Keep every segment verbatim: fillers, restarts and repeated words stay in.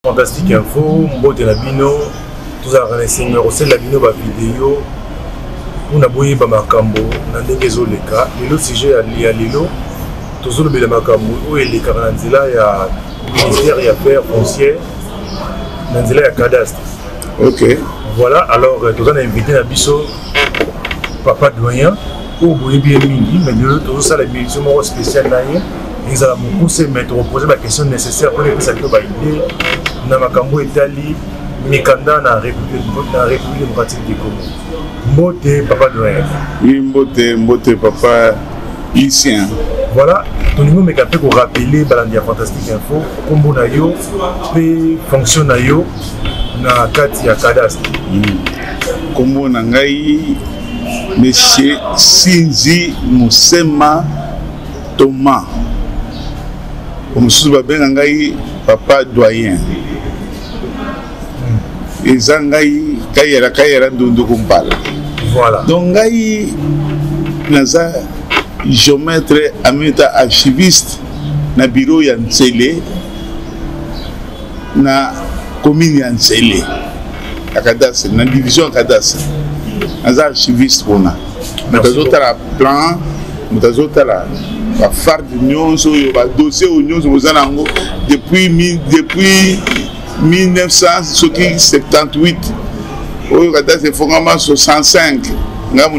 Fantastique Info, Mbote Labino, tous les renseignements, aussi la vidéo, la vidéo, on a bouillé Bamakambo, on a des zoleka, et le sujet à Lilo, tous les Bamakambo, où il est Karanzila, il y a ministère, il y a affaires foncières, Nanzila, il y a cadastre. Ok. Voilà, alors, tous on a invité Nabiso, Papa Doyen, ou Bouye bien Mingi, mais de tout ça, la mission spéciale, ils ont beaucoup se mettre reposer la question nécessaire pour que ça soit idée na makambo Italie mikanda na République na République démocratique du Congo. Mbote Papa Doyen. Oui, Mbote Mbote Papa Lucien. Voilà, ton niveau me capé pour rappeler Balandia Fantastique Info kombo na yo pe fonction na yo na kati ya cadastre. Kombo na ngai Monsieur Sinzi Musema Thomas. Comme si vous avez Papa Doyen. Et Zangaï, Kayera Kayera Dondo Kumpala. Voilà. Donc, Gaï, Naza, géomètre, amita archiviste, na bureau Yansele, na commune Yansele, à Kadas, na division Kadas. Naza archiviste, on a. Mais t'as d'autres à plan, mais t'as d'autres à la phare de l'Union, le dossier de l'Union, depuis, depuis mille neuf cent soixante-dix-huit, au Qatar, c'est vraiment soixante-cinq. Voilà,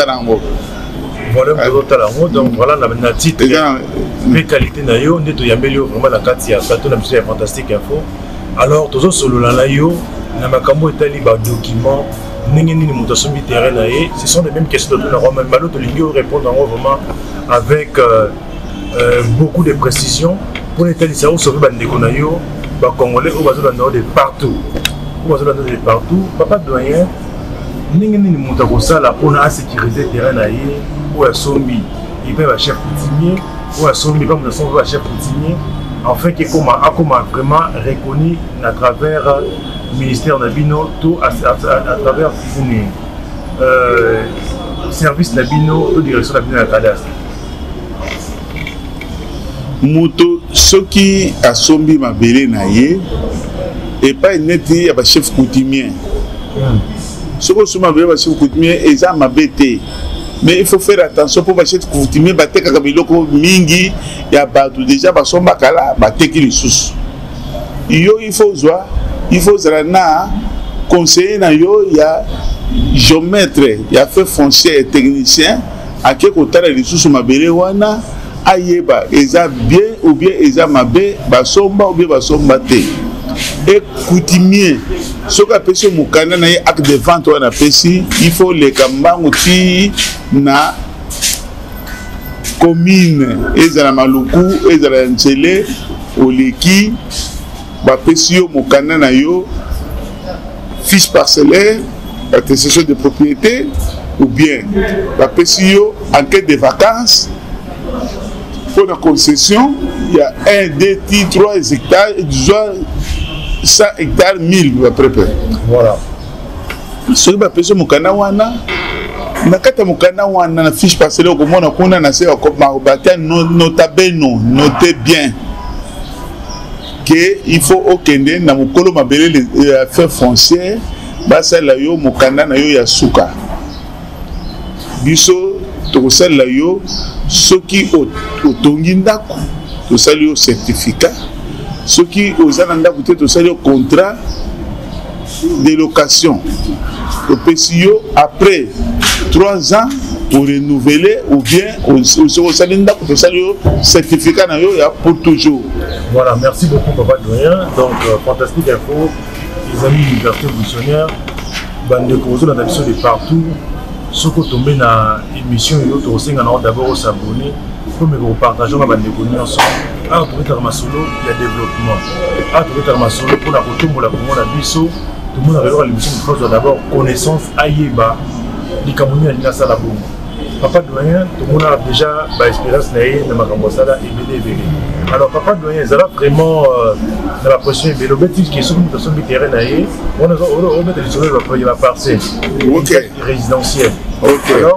donc voilà, la titre, les qualités, nous vraiment la carte, il y a un Fantastique Info. Alors, tous les solo la yo, na makambo etali ba document, ningi nini mutation du terrain na ye, ce sont les mêmes questions de la même malo de l'ingio répondre vraiment avec euh, euh, beaucoup de précision pour l'étali ça ou sauver ba ndeko na yo, ba congolais ou bazo na de partout. Ou bazo na de partout, Papa Doyen, ningi nini mutation ça là pour na sécuriser terrain na ye ou à sombi, il peut ba chef coutumier ou à sombi pas mutation ba chef coutumier. Enfin, qui est vraiment reconnu à travers le ministère Nabino, tout à, à, à, à travers le euh, service Nabino, la direction Nabino à cadastre. Moto, ce qui a sombi ma belle naïe, et pas net, il y a un chef coutumier. Ce que ma belle chef coutumier, et ça m'a bêté. Mais il faut faire attention pour que coutumier batte kabiloko mingi ya batu déjà ba somba kala bateki lisusu. Yo il faut voir, il faut zana conseiller na yo ya géomètre, ya fait foncier et technicien à que kotala lisusu mabele wana ayeba eza bien ou bien eza mabe ba somba ou bien ba somba te. Et coutumier ce qu'a pesi mukana na acte de vente wana pesi il faut les kambangu ti na commune ezala maluku ezala nchele oleki ba pesi yo mukana na yo fiche parcellaire attestation de propriété ou bien ba pesi yo enquête de vacances pour la concession il y a un deux trois hectares cent hectares mille à peu près. Voilà. Ce qui va passer mon canal wana, na kata mon canal wana na fiche parcellaire au monde qu'on a naissé comme marobata notable non notez bien que il faut okende na mukolo mabele les affaires foncières basa la yo mon canal na yo ya suka. Biso to sel la yo soki otongi ndako to sel yo certificat. Ce qui aux Ananda coûté tout ça le contrat de location. Le P C O après trois ans pour renouveler ou bien aux Ananda coûté ça le certificat pour toujours. Voilà, merci beaucoup Papa Doyen. Donc euh, Fantastique Info, les amis de l'université missionnaire, bande de causes dans l'émission de partout. Ce qui est tombé dans l'émission, il y a d'abord s'abonner. Pour me partager ma bande de connaissances ensemble. Ah, pour être ma solo, il y a développement. Ah, pour être ma solo, pour la photo, pour la commande à biso, tout le monde a l'émission de France d'abord connaissance aïeba, les Camerounais à l'Inasa la boum. Papa Doyen, tout le monde a déjà l'expérience naïe de ma cambosada et B D V. Alors, Papa Doyen, ça va vraiment dans la prochaine vidéo. L'objectif qui est sur une personne qui terrain naïe, on a remettre les choses, il va passer. Ok. Résidentiel. Ok. Alors,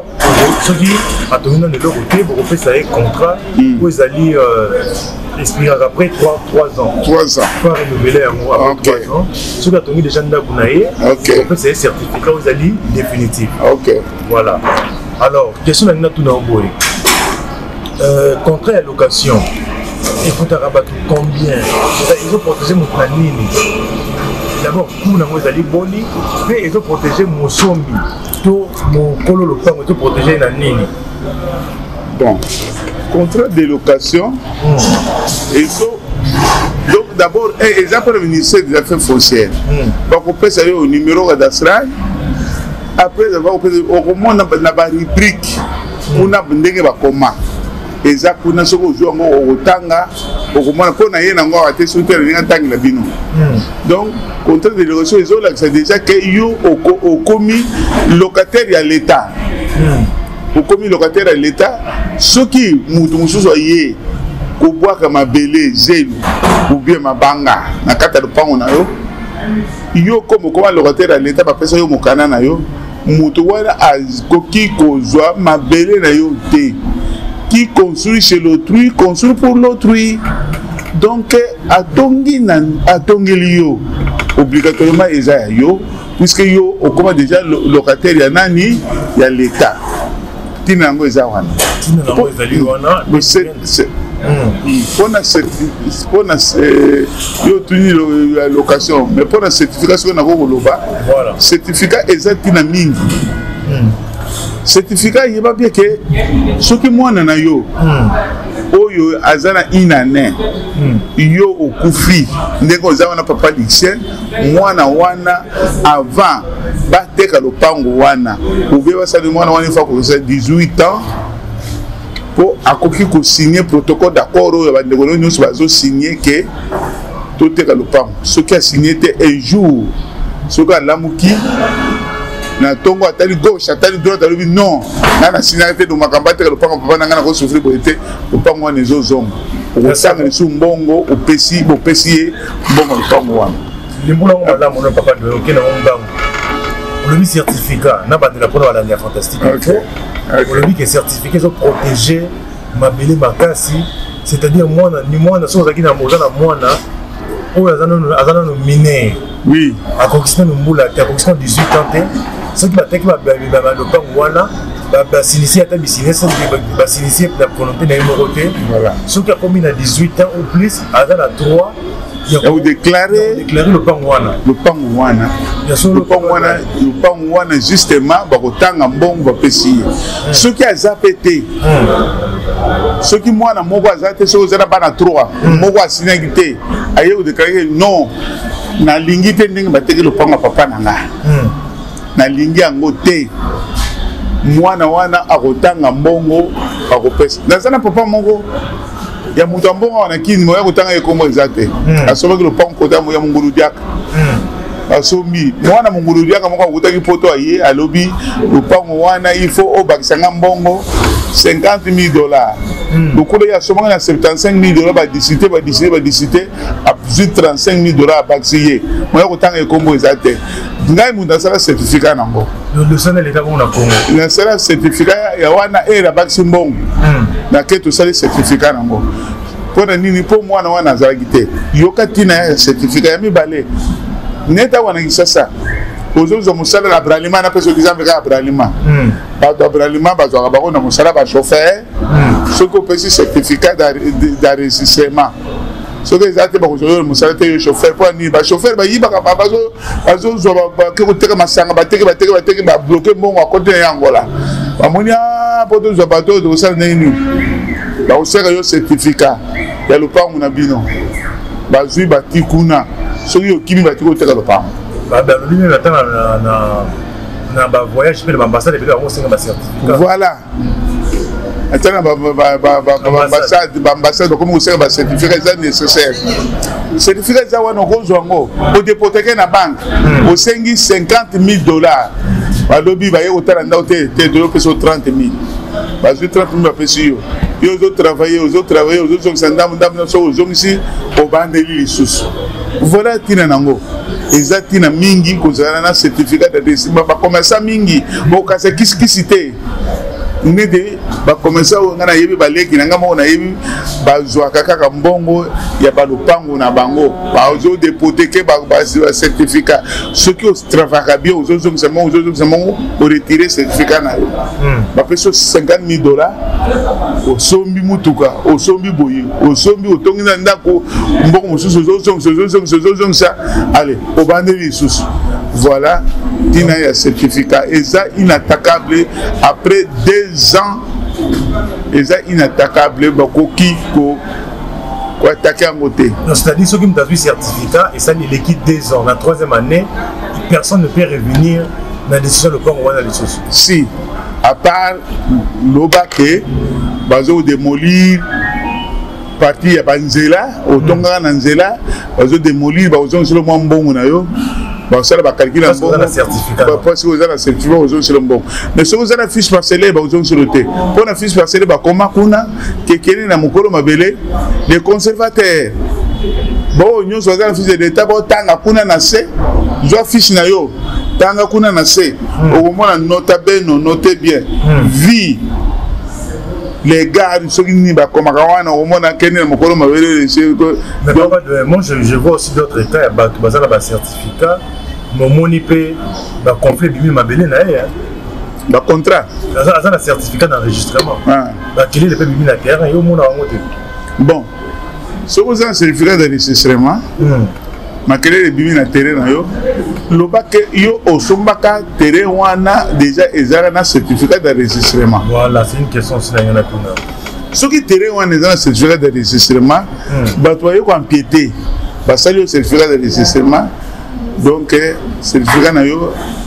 ceux qui attendent de leur côté pour faire ça un contrat où ils allaient expirer après trois ans. trois ans. Pas renouveler après trois ans. Ceux qui attendent déjà de Gounaïe, pour faire ça un certificat où ils allaient définitif. Ok. Voilà. Alors, question de tout Naoboé. Contrat à location. Il faut rabattre combien? Ils ont protégé mon planning. D'abord, pour nous allons boni, mais ils ont protégé mon sombi, tout mon colo le temps, ils ont protégé la nini. Bon, contrat de location, mm. il faut donc d'abord, ils ont pas le ministère des Affaires foncières. Donc on peut savoir au numéro cadastral. Après avoir au comment on a la rubrique, on a besoin de comment. Eza kuna soko zongo otanga okomona pona ye nango ate souter ninga tangi la bino. Donc contrat de location ils ont là c'est déjà que yo au commis locataire ya l'état. Au commis locataire ya l'état soki mutu mususu ye ko boaka mabele zelu ou bien mabanga na kata de pango na yo yo comme comment locataire ya l'état ba pesa yo mokana na yo mutu wana akoki kozwa mabele na yo te. Qui construit chez l'autrui, construit pour l'autrui. Donc, à Tongi, à Tongilio, obligatoirement, il y a yo, puisque yo, au comment déjà locataire, il y a nani, il y a l'État. Tinango est à wana. Tinango est à wana. Mais c'est, c'est, on a on a yo tuni la location, mais pour la certification on a goloba. Voilà. Certificat exact na mingi. Certificat il va bien que ce qui moi na yo oyo azana inane yo okufi ndeko za wana papa lycée mwana wana avant bateka lopango wana ube basali mwana wana fa ko dix-huit ans pour akoki ko signer protocole d'accord oyo bandeko nyonso bazo signer que toteka lopango ce qui a signé un jour ce qui a lamuki na tongo atali gauche atali droite alobi non na na sinarité do makamba te le pango papa nanga na ko souffrir boité le pango wana ezo zongo o sanga su mbongo o pesi bo pesi mbongo le pango wana limbula ngo malamu na papa de okena ngambo le bi certificat na ba de la pona la lia fantastique le bi que certificat zo protéger mabele makasi c'est-à-dire moi ni moi na so zaki na moza na mwana o azana azana no miner oui a conquisté no mbula ta conquisté dix-huit ans. Ce qui m'a dit que le temps wana va s'initier à ta business, va s'initier la volonté d'un numéroté. Voilà. Ce qui a commis à dix-huit ans ou plus, à trois, il a déclaré le pan wana. Le pan wana. Le pan wana, le pan wana justement, va autant en bon va pécier. Ce qui a zapété, ce qui moi na mogo a zapété, ce qui a pas na trois, mogo a signé, a eu déclaré non, na lingité n'ing va te le pan à papa nanga. Na lingi yango te mwana wana akotanga mbongo akopesa nazana papa moko ya mutu mbongo wana kini moya kotanga ekombo exacte asobaki lopango kota moya mungulu diaka asombi mwana mungulu diaka moko akotaki poto aye alobi lopango wana il faut obakisanga mbongo cinquante mille dollars lokolo ya somanga na soixante-quinze mille dollars ba discuter ba discuter ba discuter à plus de trente-cinq mille dollars bakisiye moya kotanga ekombo exacte ngai mutu asala certificat nango le sana l'état bon na Congo na sala certificat ya wana era bakisi mbongo na ke to sala certificat nango pona nini po mwana wana azalaki te yoka tina ya certificat ya mibale neta wana kisasa ozozo musala la bralima na peso exemple ka bralima bato bralima bazo ba na musala ba chauffeur ce ko pesi certificat d'enregistrement ce que exacte ba ko zo musala te chauffeur po ni ba chauffeur ba yiba ka ba bazo bazo zo ba ke ko teka masanga ba teka ba teka ba teka ba bloquer mbongo a côté ya Angola ba monia po to zo bato do sala nini ba oseka yo certificat ya lopango na bino ba zui ba tikuna so yo kimi ba tiko teka lopango ba ba lui même attend na na na ba voyage pe l'ambassade pe on singa ba certificat voilà attends ba ba ba ba ambassade ba ambassade comme on sait ba certificat c'est nécessaire certificat ça wana ko zongo o dépoter na banque o sengi cinquante mille dollars ba lobi ba yo tala ndao te te do peso trente mille ba zo trente mille ba pesi yo yo zo travailler yo zo travailler yo zo sandam ndam na so zo ici o bandeli lisusu voilà tina nango exacti na mingi kozala na certificat de décima ba commerçant mingi bo kase kisikisité nede ba commencer nga na yebi ba leki na nga mo na yebi ba zwa kaka mbongo ya ba lupango na bango ba ozo dépoter ke ba ba certificat ceux qui travaillent bien ozo zo seulement ozo zo seulement pour retirer certificat na yo ba peso cinquante mille dollars o sombi mutuka o sombi boye o sombi o tongi na ndako mbongo mususu ozo zo zo zo zo zo ça allez au bandeli sous voilà tina ya certificat et ça inattaquable après deux ans et ça inattaquable bakoki ko ko attaquer en côté. C'est-à-dire ceux qui me donnent certificat et ça il quitte deux ans la troisième année personne ne peut revenir dans la décision de Congo dans les choses. Si à part l'obake bazo démolir parti ya banzela otonga na nzela bazo démolir bazo sur le mbongo na yo basala ba calculer un bon certificat parce que vous avez un certificat aux sur le bon mais si vous avez un fiche parcellaire bazo sur le thé pour un fiche parcellaire ba koma kuna kekeni na mukolo mabele les conservateurs bon nous vous avez un fiche d'état ba tanga kuna na se zo fiche na yo tanga kuna na se au moins nota beno notez bien vie les gars ceux qui n'y va comme Rawana au moins à Kenya mon colon m'avait laissé mais moi je, je vois aussi d'autres états bah basé là bas certificat mon monipe bah conflit bimi mabele na hein bah contrat ça ça la certificat d'enregistrement ah bah qu'il est le bimi na terrain et au monde en côté bon ce vous avez un certificat d'enregistrement ma quelle est bimi na terrain yo lobake yo osombaka terrain wana déjà ezara na certificat d'enregistrement voilà c'est une question si na yana tuna ce qui terrain wana ezara certificat d'enregistrement ba toye ko empiéter ba sali au certificat d'enregistrement donc certificat na yo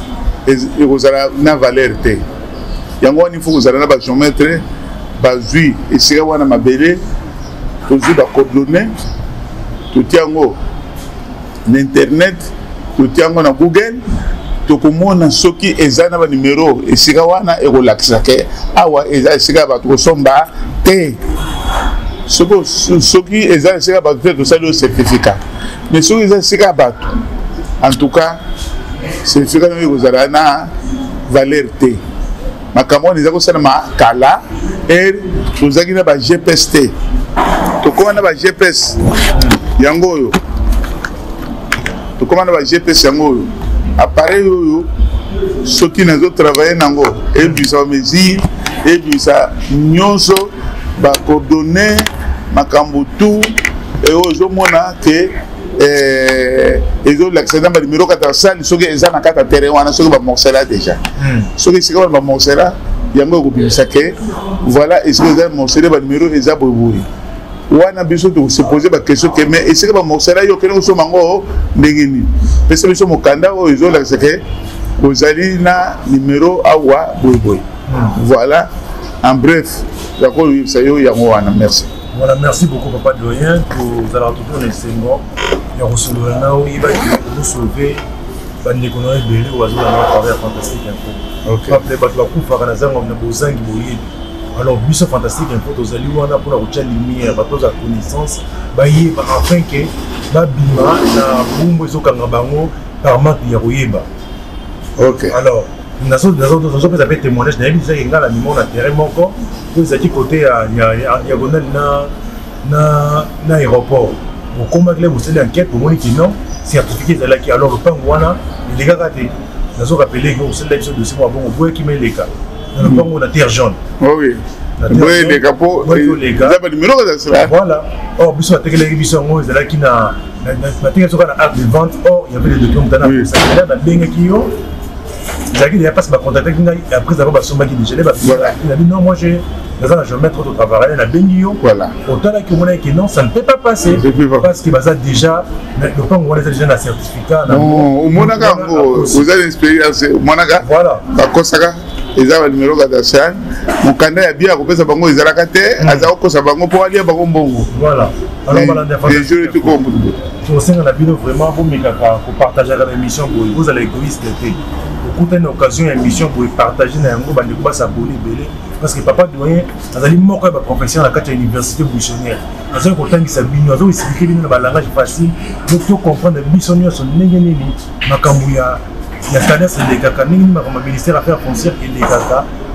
ezara na valeur te yango ni faut kozala na ba géomètre ba zui esika wana mabele tozu ba coordonnées tout yango n'internet tout yango na Google to komona soki ezana ba numéro esika wana e relaxa ke awa eza esika ba to somba te soko soki ezana esika ba to sali au certificat mais soki ezana esika ba en tout cas certificat no kozala na valeur te makamoni za ko sala ma kala er tozaki na ba G P S T to komana ba G P S yango yo to komana ba G P S yango appareil yo soki nazo travailler nango et puis ça mesure et puis ça nyonso ba coordonner makambo tout et ozo mona que eh ezo l'accident ba numéro quatre cents soki eza na kata terrain wana soki ba morcela déjà soki sika ba morcela yango ko bimisa que voilà est-ce que eza morcela ba numéro eza boboui wana biso to se poser ba question que mais est-ce que ba morcela yo kene so mango ndengini pese biso mokanda o ezo la c'est que ozali na numéro awa boboui voilà en bref d'accord ça yo yango wana merci. Voilà, merci beaucoup Papa Doyen pour vous avoir tout le Sengo. Il y a reçu le Nao, il va vous sauver. Bande qu'on a belé ou azul à travers fantastique info. OK. Après battre la coupe à Kanazan on a besoin de boyer. Alors mission fantastique info aux ali wana pour la route lumière, bateau à connaissance, bailler afin que ba bima na bumbo zo kanga bango par manque ya royeba. OK. Alors nous avons fait témoignage na bisa yenga la mimo na terrain moko vous êtes côté à diagonale na na na aéroport au combattre vous c'est l'enquête pour monique non certifié là qui alors le pan wana les gars raté nous avons rappelé que c'est là de ce mois bon vous qui met les gars le pan on a terre jaune oui oui les capos les gars ça numéro ça voilà oh biso attaquer les biso ngo c'est là qui na na teke so kana acte de vente or il y avait des documents dans la ça là benga qui yo il n'y a pas de contact après avoir son mari déjà il a dit non moi j'ai je vais mettre au travail la benio voilà autant là que mon qui non ça ne peut pas passer parce que ça déjà le temps où on est déjà un certificat non au monaka vous avez l'expérience monaka voilà ba kosaka ezaba numéro quatre mon candidat ya bien kopesa bango ezalaka te azako kosa bango pour aller bango mbongo voilà alors voilà des jours tout comme au sein de la vidéo vraiment vous mekaka pour partager la émission vous allez égoïste toute une occasion émission pour partager na yango bande ko s'abonner belé parce que Papa Doyen azali moko ba professeur na kati ya université missionnaire azali ko tangisa bino azali expliquer bino na langage facile donc to comprendre missionnaire son ndenge nini makambu ya ya cadence de kaka nini makambu ministère affaires foncières et de kaka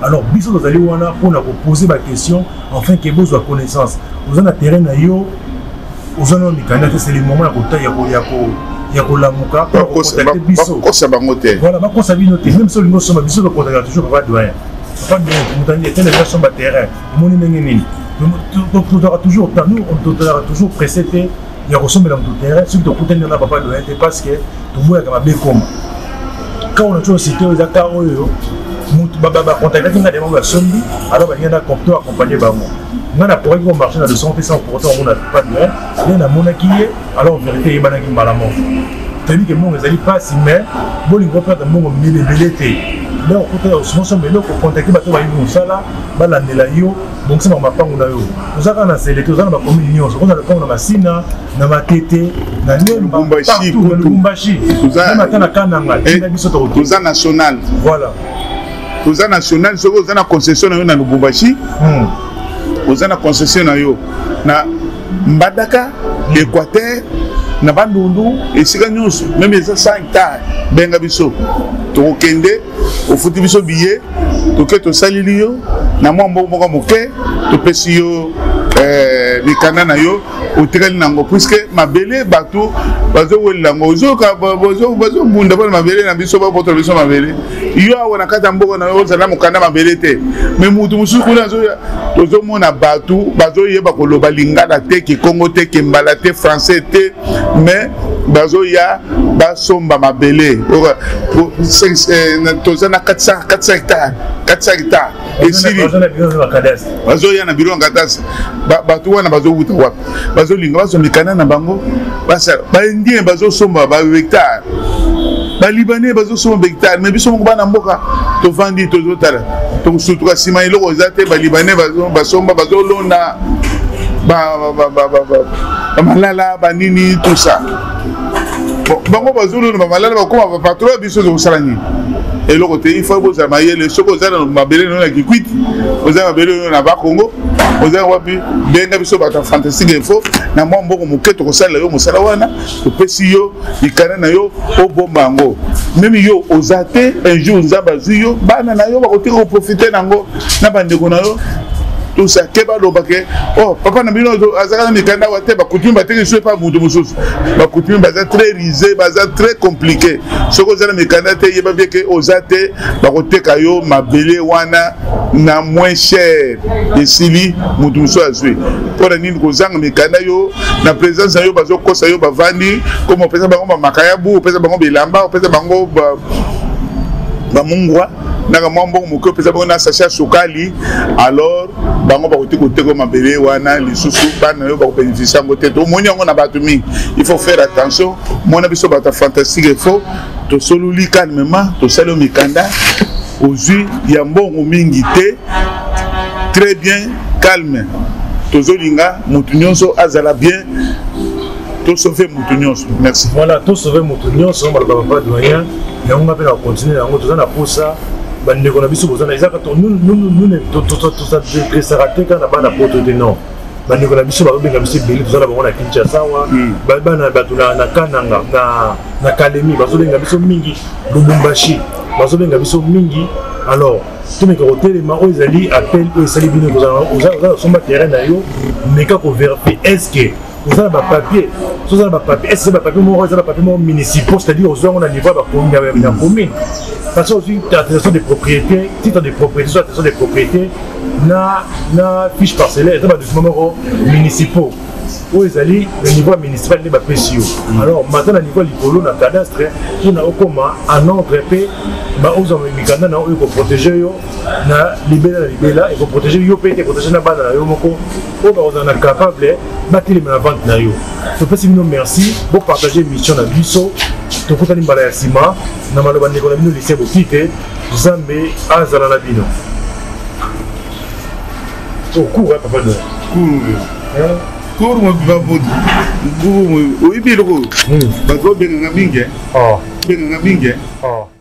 alors biso tozali wana mpona koposer baquestion enfin ke bozwa connaissance oza na terrain na yo oza na mikanda te c'est le moment ya kota ya kolamuka contacter biso bakosa bango te voilà bakosa bino te même si olingo osomba biso tocontacta toujours papa doyen papa doyen motangi ete déjà somba terrain omoni ndenge nini tozalaka toujours nous tozalaka toujours pressé te ya kosombela moto terrain soki tokutani na papa doyen te parce que toboyaka mabe ekoma quand on a toujours cité eza ka oyo bacontactaki nga demango ya sombi alors balingi na compto accompagner bango nga na pourraki komarché na deux cents mpe sans pour autant omona pas doyen nde namonaki ye alors vérité eyebanaki mbala moko toyebi ke mbongo ezali mpasi mais bolingo perdre mbongo milebele te nde okota somoso eloko contacte bato bayebi mosala balandela yo bongisa mapango na yo oza kaka na selete oza na bacommune nyonso oza na lopango na masina na matete na lubumbashi ata na kananga tinda biso toza national voilà toza national soki oza na concession na yo na lubumbashi oza na concession na yo na mbadaka équateur na bandundu esika nyonso même eza cent hectares benga biso tokokende ofuti biso billet toke tosaleli yo na mwa mbongo moko moke topesi yo mikanda na yo otikali nango puisque mabele bato bazowelela yango bazobunda mpona mabele na biso bapoto biso mabele yo awa na kati ya mboka na yo ozala mokanda mabele te me mutu mosusu kuna tozomona bato bazoyeba koloba lingala te kikongo te kimbala te français te mais bazoya basomba mabele toza na quatre cents hectares quatre cents hectares esili bazoya na biro ya katasi bato wana bazowuta wapi bazolinga bazomikana na bango baindien bazosomba ba hectare balibanais bazosomba ba hectare mais biso moko bana mboka tovandi tozotala tosutuka nsima eloko eza te balibanais basomba bazolonda bamalala banini tout ça bango bazolonda bamalala bakoma bapatron biso tokosala nini eloko te il faut bozala mayele soki oza na mabele no na kikwiti oza mabele no na bakongo oza wapi benga biso bato fantastique info na mwa mbongo moke tokosalela yo mosala wana topesi yo likana na yo obomba yango meme yo oza te un jour nzambe azwi yo bana na yo bakotika koprofite nango na bandeko na yo tout ça keba lobake oh papa na bino azaka na mikanda wa te bakutumi bateki so pa mutu mosusu bakutumi baza très risé baza très compliqué soko za na mikanda te yeba bien que ozate bakoteka yo mabele wana na moins cher esili mutu mosusu azwi pona nini kozanga mikanda yo na présence yo bazokosa yo bavandi comme opesa bango bamakaya bu opesa bango bilamba opesa bango bamungwa naka mwa mbongo moke opesa bango na sachet sukali alors bango bakoti koteka mabele wana lisusu bana yo bakobénéficie yango te tomoni yango na bato mingi il faut faire attention mona biso bato fantastique il faut tosololi calmement tosali mikanda ozwi ya mbongo mingi te très bien calme tozolinga mutu nyonso azala bien to sauver mutu nyonso merci voilà to sauver mutu nyonso maloba papa doyen yango ngape na continuer yango toza na posa bandeko na biso bozana ezaka nous tozadresaka te kaka na bana poto te non bandeko na biso bazobenga biso ebele tozala bango na kinshasa wa bana bato na kananga na kalemi bazobenga biso mingi lubumbashi bazobenga biso mingi alors tomeka kotelema oyo ezali appel oyo esali bino oza kosomba terrain na yo meka koverifie est-ce que oza na bapapier so oza na bapapier est-ce que bapapier moko eza bapapier moko municipaux c'est-à-dire ozwango na niveau ya commune parce que aussi attestation de propriété titre de propriété soit attestation de propriété na na fiche parcellaire eza badocuments moko municipaux oyo ezali na niveau municipal nde bapesi yo alors maintenant na niveau likolo na cadastre mpona okoma en ordre mpe baozwa mikanda na oyo ekoprotege yo na libela na libela ekoprotege yo mpe ete ekoprotege na bana na yo moko oyo bakozala na capable batelema na vente na yo topesi bino merci bopartage mission na biso tokutani mbala ya nsima na maloba ndeko na bino lisie boki te nzambe azala na bino okour papa de cour mo babodi oyibi eloko bato benganga mingi benganga mingi